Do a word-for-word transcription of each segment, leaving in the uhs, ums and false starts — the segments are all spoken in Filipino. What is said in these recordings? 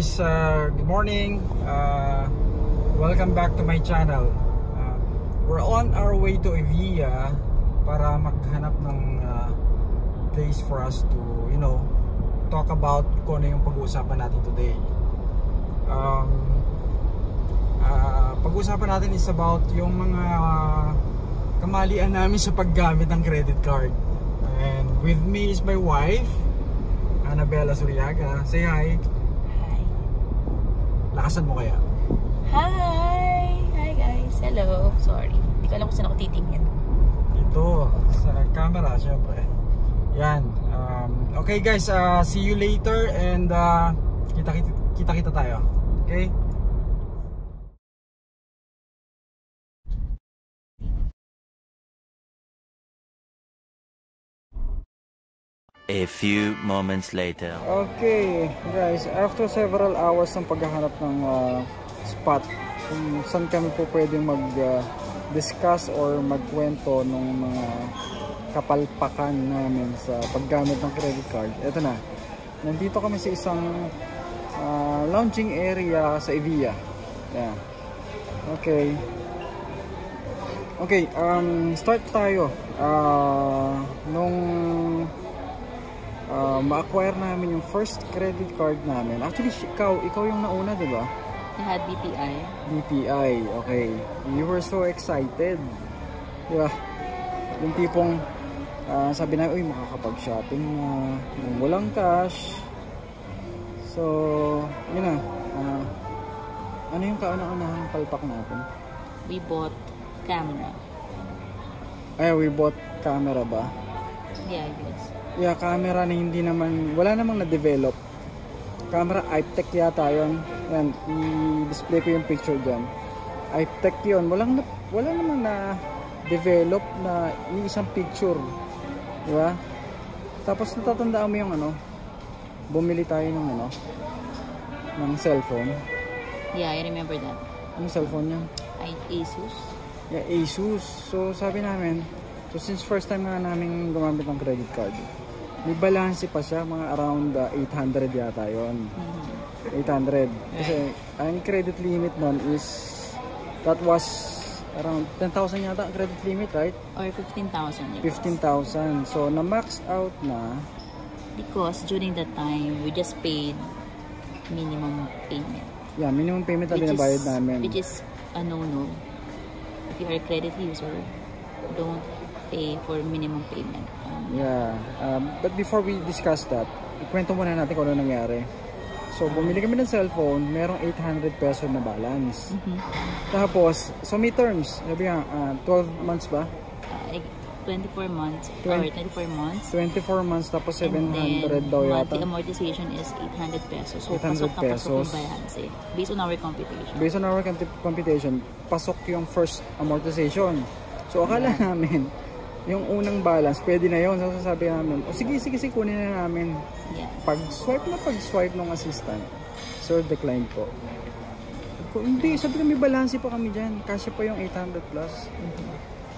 guys, uh, good morning. Uh, welcome back to my channel. Uh, we're on our way to Evia para maghanap ng uh, place for us to, you know, talk about kung ano yung pag-uusapan natin today. Um, uh, pag-uusapan natin is about yung mga kamalian namin sa paggamit ng credit card. And with me is my wife, Annabella Suriaga. Say hi. Hi. Lakasan mo kaya? Hi! Hi guys. Hello. Sorry. Hindi ko alam kung saan ako titingin. Dito, sa camera, syempre. Yan. Um, okay guys, uh, see you later and uh, kita-kita kita-kita tayo. Okay? A few moments later. Okay, guys, after several hours ng paghahanap ng uh, spot kung saan kami po pwedeng mag-discuss uh, or magkwento ng mga kapalpakan namin sa paggamit ng credit card. Ito na, nandito kami sa isang uh, lounging area sa Evia. Yeah. Okay. Okay, um, start tayo. Uh, nung Uh, ma-acquire namin yung first credit card namin. Actually, ikaw, ikaw yung nauna, di ba? I had B P I. B P I, okay. You were so excited. Di ba? Yung tipong, uh, sabi na, uy, makakapag-shopping na, uh, walang cash. So, yun na. Uh, ano yung kauna-unahang palpak natin? We bought camera. Ay, we bought camera ba? Yeah, I guess. Yeah, camera na hindi naman, wala namang na-develop. Camera, iTech yata yun. Yan, i-display ko yung picture dyan. iTech yun. Walang, wala namang na-develop na isang picture. Diba? Tapos natatandaan mo yung ano, bumili tayo ng ano, ng cellphone. Yeah, I remember that. Anong cellphone yun? I Asus. Yeah, Asus. So sabi namin, so since first time nga namin gumamit ng credit card, may balance pa siya, mga around uh, eight hundred yata yun. Mm-hmm. eight hundred. Kasi ang credit limit nun is, that was around ten thousand yata ang credit limit, right? Or fifteen thousand. fifteen thousand. So na-max out na. Because during that time, we just paid minimum payment. Yeah, minimum payment na binabayad namin. Which is a no-no. If you are a credit user, don't pay for minimum payment. Yeah. Um, but before we discuss that, ikwento muna natin kung ano nangyari. So, bumili kami ng cellphone, merong eight hundred pesos na balance. Mm-hmm. Tapos, so may terms. Sabi nga, uh, twelve months ba? Uh, twenty-four months. twenty, or twenty-four months. twenty-four months, tapos seven hundred daw yata. Monthly amortization is eight hundred pesos. So, eight hundred pasok na pasok pesos. yung balance eh. Based on our computation. Based on our computation, pasok yung first amortization. So, akala yeah. namin, yung unang balance, pwede na yun. So, sasabi namin, oh, sige, sige, sige, kunin na namin. Yeah. Pag-swipe na pag-swipe ng assistant, sir, decline po. Kung hindi, sabi na may balance pa kami dyan. Kasi pa yung eight hundred plus. Mm-hmm.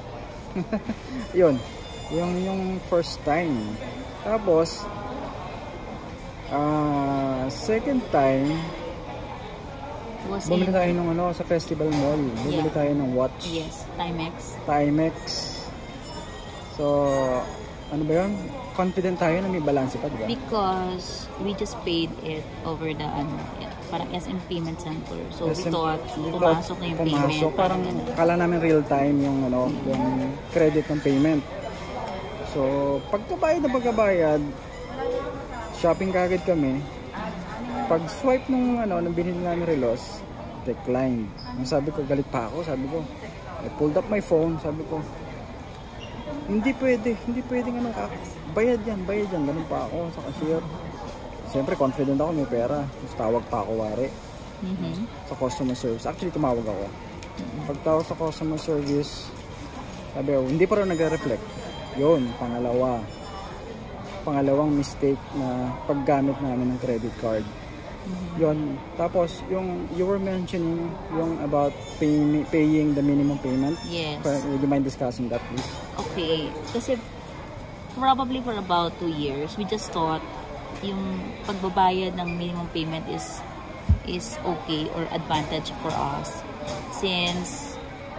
Yun. Yung, yung first time. Tapos, uh, second time, Was bumili in, tayo ng ano, sa Festival Mall. Bumili yeah. tayo ng watch. Yes, Timex. Timex. So, ano ba yun? Confident tayo na may balance pa, diba? Because we just paid it over the, ano, yeah, parang S M payment center. So, S M, we thought, pumasok na yung pumasok, payment. Parang, kala namin real time yung, ano, mm-hmm. yung credit ng payment. So, pagkabayad na pagkabayad, shopping kagad kami. Pag swipe nung, ano, nang binili namin relos, declined. Yung sabi ko, galit pa ako. Sabi ko, I pulled up my phone. Sabi ko, hindi pwede, hindi pwede nga nung bayad yan, bayad yan, ganun pa ako sa cashier. Siyempre confident ako, may pera. Tapos tawag pa ako, wari. Mm-hmm. Sa customer service. Actually, tumawag ako. Mm-hmm. Pagtawag sa customer service, sabi ako, hindi pa rin nag-reflect. Yun, pangalawa. Pangalawang mistake na paggamit namin ng credit card. Mm-hmm. Yun. Tapos, yung you were mentioning yung about pay, paying the minimum payment. Yes. Would you mind discussing that, please? Okay. Kasi probably for about two years, we just thought yung pagbabayad ng minimum payment is is okay or advantage for us, since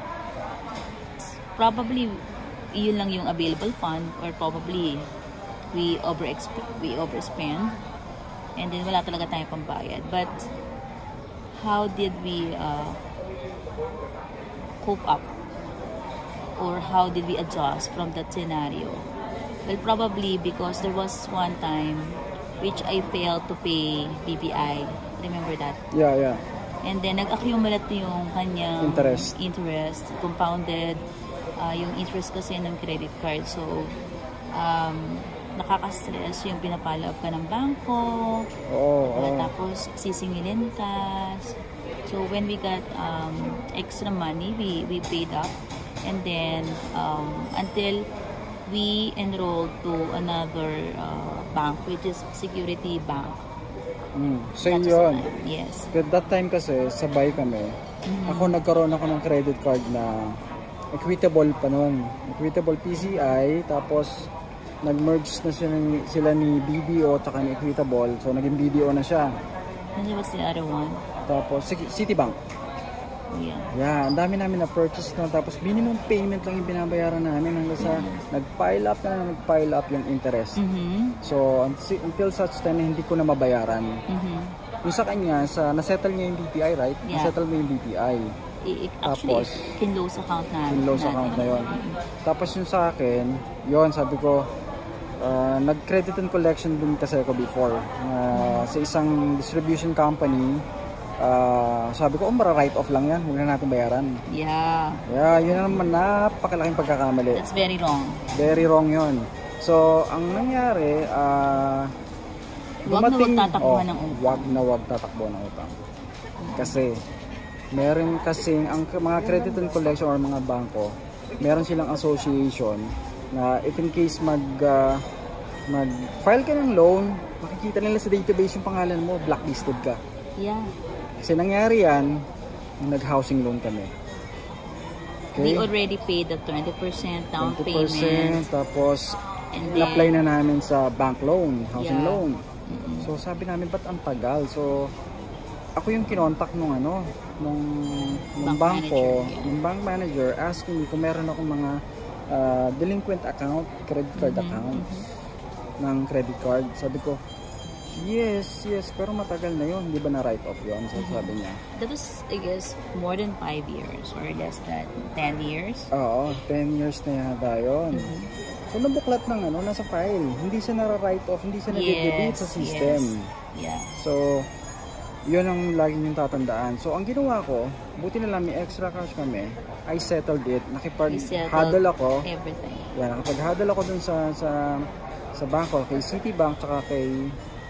probably yun lang yung available fund, or probably we over we overspend and then wala talaga tayong pambayad. But how did we uh, cope up, or how did we adjust from that scenario? Well, probably because there was one time which I failed to pay B P I. Remember that? Yeah, yeah. And then nag-accumulate yung kanyang interest, interest compounded uh, yung interest kasi ng credit card. So, um, nakaka-stress yung pinapalo up ka ng bangko. Oo. Uh, tapos, sisingilin ka. So, when we got um, extra money, we, we paid up. And then, um, until we enrolled to another uh, bank, which is Security Bank. Mm. So yun. Yes. At that time kasi, sabay kami. Mm-hmm. Ako nagkaroon ako ng credit card na equitable pa noon. Equitable P C I. Tapos, nag-merge na sila, sila ni B D O at ni Equitable. So, naging B D O na siya. And what's the other one? Tapos, Citibank. Yeah. Yeah, ang dami namin na purchase na, tapos minimum payment lang yung binabayaran namin hanggang sa mm-hmm. nag-pile up na nag-pile up yung interest. Mm-hmm. So until such time na hindi ko na mabayaran. Mm-hmm. Yung sa kanya, sa nasettle niya yung B P I, right? Yeah. Nasettle mo yung B P I. It, actually, tapos, kinlose account na. Kinlose account na yun. Mm-hmm. Tapos yung sa akin, yun, sabi ko, uh, nag-credit and collection din kasi ako before. Uh, mm-hmm. Sa isang distribution company, Uh, sabi ko, oh, mara-write off lang yan, huwag na natin bayaran. Yeah. Yeah, yun naman, napakalaking pagkakamali. That's very wrong. Very wrong yun. So, ang nangyari, uh, wag dumating, na wag tatakbuhan oh, ng utang. Wag na wag tatakbuhan ng utang. Kasi, meron kasing, ang mga credit and collection or mga bangko, meron silang association na if in case mag, uh, mag-file ka ng loan, makikita nila sa database yung pangalan mo, blacklisted ka. Yeah. Kasi nangyari yan, nag-housing loan kami. Okay? We already paid the twenty percent down twenty percent, payment. Tapos, then, apply na namin sa bank loan, housing yeah. loan. Mm-hmm. So, sabi namin, ba't ang tagal? So, ako yung kinontak nung ano, nung, nung bank bangko, manager, yeah. nung bank manager, asking me kung meron akong mga uh, delinquent account, credit card mm-hmm. accounts mm-hmm. ng credit card. Sabi ko, yes, yes, pero matagal na yun. Di ba na-write off yun? So, mm-hmm. sabi niya. That was, I guess, more than five years or less than ten years? Oo, ten years na yata yun. Mm-hmm. So, nabuklat ng ano, nasa file. Hindi siya na-write off, hindi siya na-debit yes, sa system. Yes. Yeah. So, yun ang lagi niyong tatandaan. So, ang ginawa ko, buti na lang may extra cash kami, I settled it. Nakipag-huddle ako. Everything. Yan, nakipag-huddle ako dun sa, sa, sa bangko, kay Citibank, tsaka kay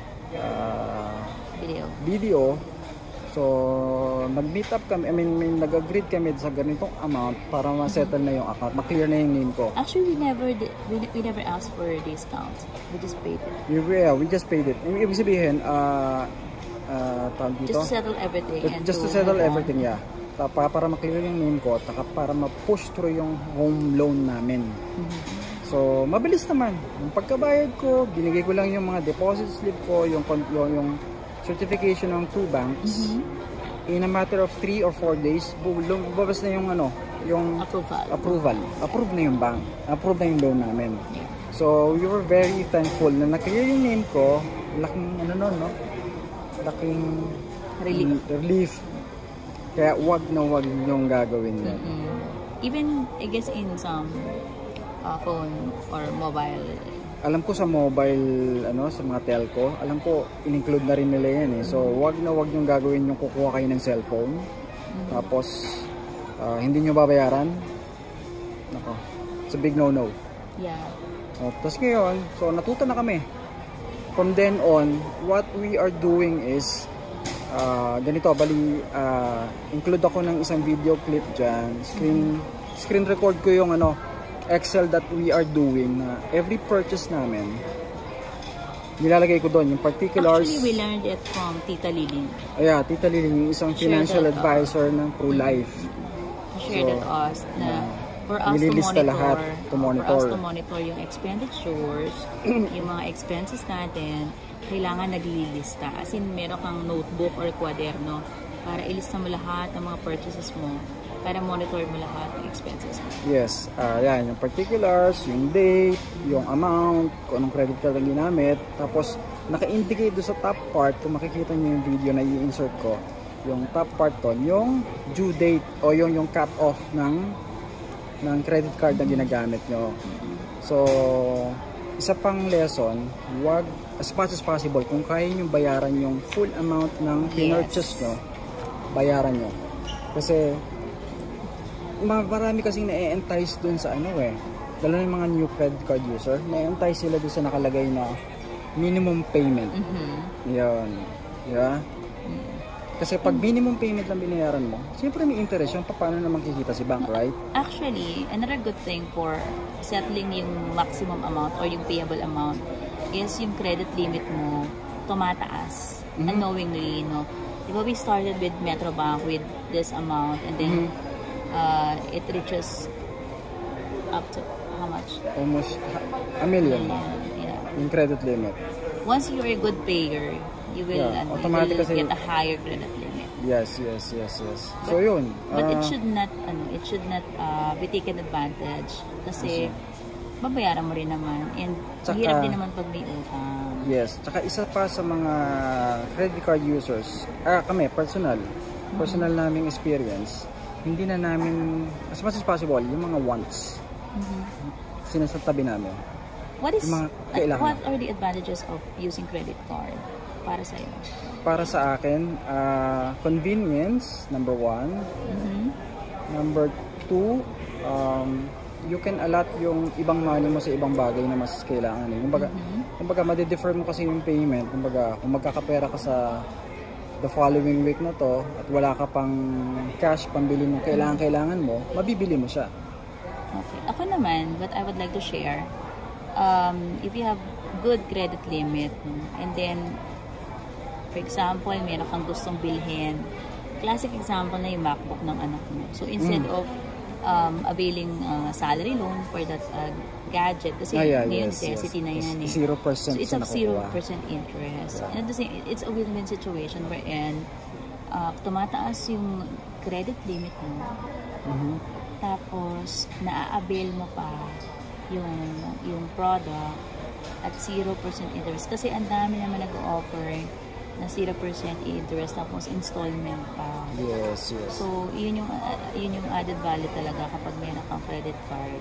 Uh, video. video. So, nag-meet up kami, I mean, may nag-agreed kami sa ganitong amount para ma-settle na yung account, ma-clear na yung name ko. Actually, we never did, we, we never asked for a discount. We just paid it. Yeah, we just paid it. Ibig sabihin, uh, uh, tawag dito? Just to settle everything. Just, and just to, to settle everything, yeah. Para, para ma-clear yung name ko, at para ma-push through yung home loan namin. Mm-hmm. So, mabilis naman. Yung pagkabayad ko, binigay ko lang yung mga deposit slip ko, yung, yung, yung certification ng two banks. Mm-hmm. In a matter of three or four days, bubabas na yung ano, yung approval. approval. Approve na yung bank. Approve na yung loan namin. So, we were very thankful na na-clear yung name ko. Laking, ano nun, no? Laking relief. relief. Kaya, wag na wag yung gagawin yan. Mm-hmm. Even, I guess, in some Uh, phone or mobile. Alam ko sa mobile, ano, sa mga telco, alam ko in-include na rin nila yan eh. So, wag na wag yung gagawin yung kukuha kayo ng cellphone. Mm-hmm. Tapos, uh, hindi nyo babayaran. Nako, it's a big no-no. Yeah. Uh, Tapos ngayon, so natuto na kami. From then on, what we are doing is, uh, ganito, bali, uh, include ako ng isang video clip dyan. Screen, mm-hmm. screen record ko yung ano, Excel that we are doing na uh, every purchase namin nilalagay ko doon yung particulars. Actually, we learned it from Tita Liling. Yeah, Tita Liling, yung isang financial advisor ng Pro Life. She shared so, it to us na yeah. For us to nililista monitor, lahat, to monitor. For us to monitor yung expenditures, yung mga expenses natin, kailangan naglilista. As in, meron kang notebook or kwaderno para ilista mo lahat ng mga purchases mo, para monitor mo lahat ng expenses mo. Yes, uh, yan, yung particulars, yung date, yung amount, kung anong credit card ang ginamit. Tapos, naka-indicate doon sa top part, kung makikita nyo yung video na i-insert ko, yung top part ton, yung due date o yung, yung cut-off ng ng credit card na ginagamit nyo. So, isa pang lesson, wag as much as possible, kung kaya nyo bayaran yung full amount ng pinurchase Yes. nyo, bayaran nyo. Kasi, marami kasing na-entice dun sa ano eh, lalo na yung mga new credit card user, na-entice sila dun sa nakalagay na minimum payment. Mm-hmm. Yan. Yeah? Kasi pag minimum payment lang binayaran mo, siyempre may interest yung paano naman kikita si bank, right? Actually, another good thing for settling yung maximum amount or yung payable amount is yung credit limit mo tumataas mm-hmm. unknowingly, no? Diba we started with Metrobank with this amount and then mm-hmm. uh, it reaches up to how much? Almost a million. million yeah. Yung credit limit. Once you're a good payer, you will, yeah, ano, automatic you will kasi, get a higher credit limit. Yes, yes, yes, yes. But, so yun. But uh, it should not, ano, it should not uh, be taken advantage kasi babayaran mo rin naman and tsaka, mahirap din naman pag may utang. Yes, tsaka isa pa sa mga credit card users, ah kami, personal, mm-hmm. personal naming experience, hindi na namin, as much as possible, yung mga wants, mm-hmm. sinasatabi namin. What is, mga kailangan. What are the advantages of using credit card para sa iyo? Para sa akin, uh, convenience, number one. Mm-hmm. Number two, um, you can allot yung ibang money mo sa ibang bagay na mas kailangan. Eh. Kumbaga, mm-hmm. kumbaga madi-defer mo kasi yung payment. Kumbaga, kung magkakapera ka sa the following week na to at wala ka pang cash pambili mo kailangan-kailangan mo, mabibili mo siya. Okay. Ako naman, what I would like to share, um, if you have good credit limit and then for example, meron kang gustong bilhin. Classic example na yung MacBook ng anak mo. So, instead mm. of um, availing uh, salary loan for that uh, gadget, kasi ah, yeah, ngayon yes, necessity yes. na yan eh. zero percent so, it's a zero percent interest. Yeah. And at the same, it's a win-win situation wherein uh, tumataas yung credit limit mo. Mm-hmm. Tapos, naa-avail mo pa yung, yung product at zero percent interest. Kasi ang dami naman nag-offer na zero percent interest tapos installment pa. Yes, yes. So, yun yung uh, yun yung added value talaga kapag meron kang credit card.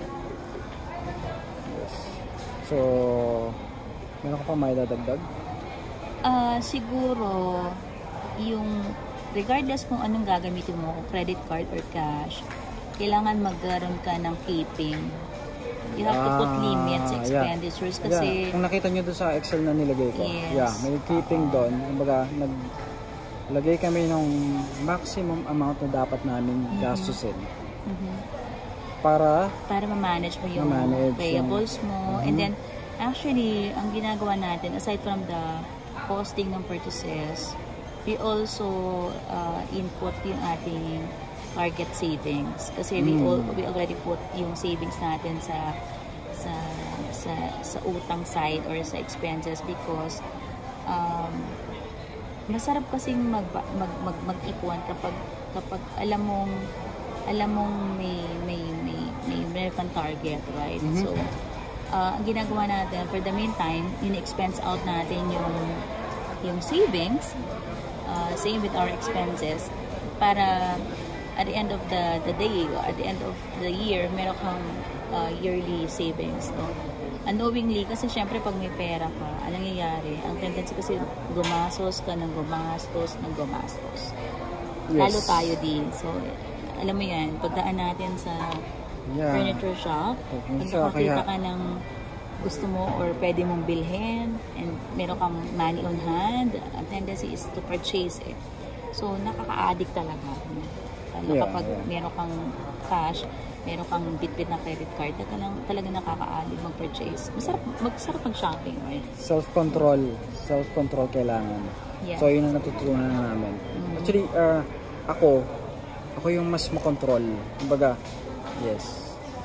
Yes. So, meron ka pa may dadagdag? Uh, siguro, yung regardless kung anong gagamitin mo, credit card or cash, kailangan magkaroon ka ng keeping. You have to put limits, expenditures, yeah. kasi... Yeah. Kung nakita nyo doon sa Excel na nilagay ko, yes. yeah, may keeping uh -oh. doon. Kumbaga, naglagay kami ng maximum amount na dapat namin mm-hmm. gastusin. Mm-hmm. Para... Para ma-manage mo yung ma-manage payables yung, mo. Mm-hmm. And then, actually, ang ginagawa natin, aside from the costing ng purchases, we also uh, input yung ating target savings kasi mm. we all we already put yung savings natin sa sa sa sa utang side or sa expenses because um, masarap kasing mag mag mag mag-ipon kapag kapag alam mong alam mong may may may may meron target, right? Mm-hmm. So uh, ang ginagawa natin for the meantime, in-expense out natin yung yung savings, uh, same with our expenses para at the end of the, the day, at the end of the year, meron kang uh, yearly savings. No? Unknowingly, kasi syempre pag may pera ka, anong nangyayari? Ang tendency kasi gumastos ka ng gumastos ng gumastos. Yes. Lalo tayo din. So, alam mo yan, pagdaan natin sa yeah. furniture shop, pag nakakita ka ng gusto mo or pwede mong bilhin and meron kang money on hand, ang tendency is to purchase it. So, nakaka-addict talaga. Ano, yeah, kapag yeah. meron kang cash, meron kang bit-bit na credit card, talagang, talagang nakaka-alig mag-purchase. Masarap, magsarap mag-shopping, right? Self-control. Self-control kailangan. Yeah. So, yun ang natutunan na namin. Mm-hmm. Actually, uh, ako, ako yung mas makontrol. Kumbaga, yes.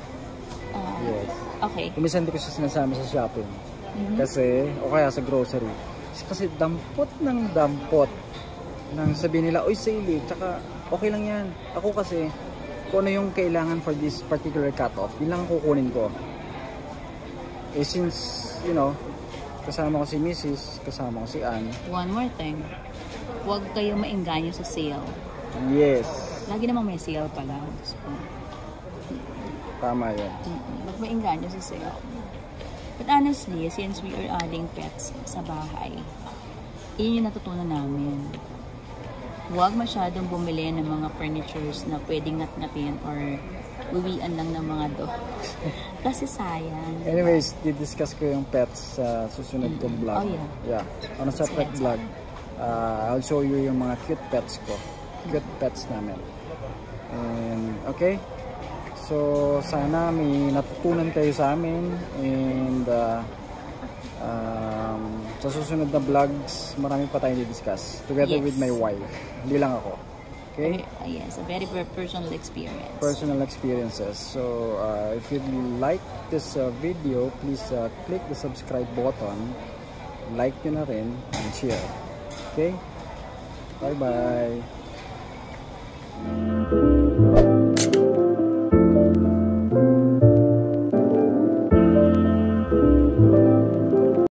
Yes. Okay. Kumisan di ko siya sinasama sa shopping. Mm-hmm. Kasi, o kaya sa grocery. Kasi dampot ng dampot. Nang sabihin nila, oy sale, tsaka okay lang yan. Ako kasi, kung ano yung kailangan for this particular cut-off, yun lang kukunin ko. Eh since, you know, kasama ko si Missus, kasama ko si Ann. One more thing. Huwag kayo maingganyo sa sale. Yes. Lagi namang may sale pala. So, tama yun. Huwag maingganyo sa sale. But honestly, since we are adding pets sa bahay, yun yung natutunan namin. Huwag masyadong bumili ng mga furnitures na pwedeng natnapin or uwian lang ng mga dogs. Kasi sayang. Anyways, didiscuss ko yung pets sa susunod kong vlog. Oh yeah. Yeah. On a separate vlog. Uh, I'll show you yung mga cute pets ko. Cute pets namin. And, okay. So, sana may natutunan kayo sa amin. And, uh, um, sa susunod na vlogs, marami pa tayong i-discuss. Together yes. with my wife. Hindi lang ako. Okay? Uh, yes, a very personal experience. Personal experiences. So, uh, if you like this uh, video, please uh, click the subscribe button, like nyo na rin, and share. Okay? Bye-bye!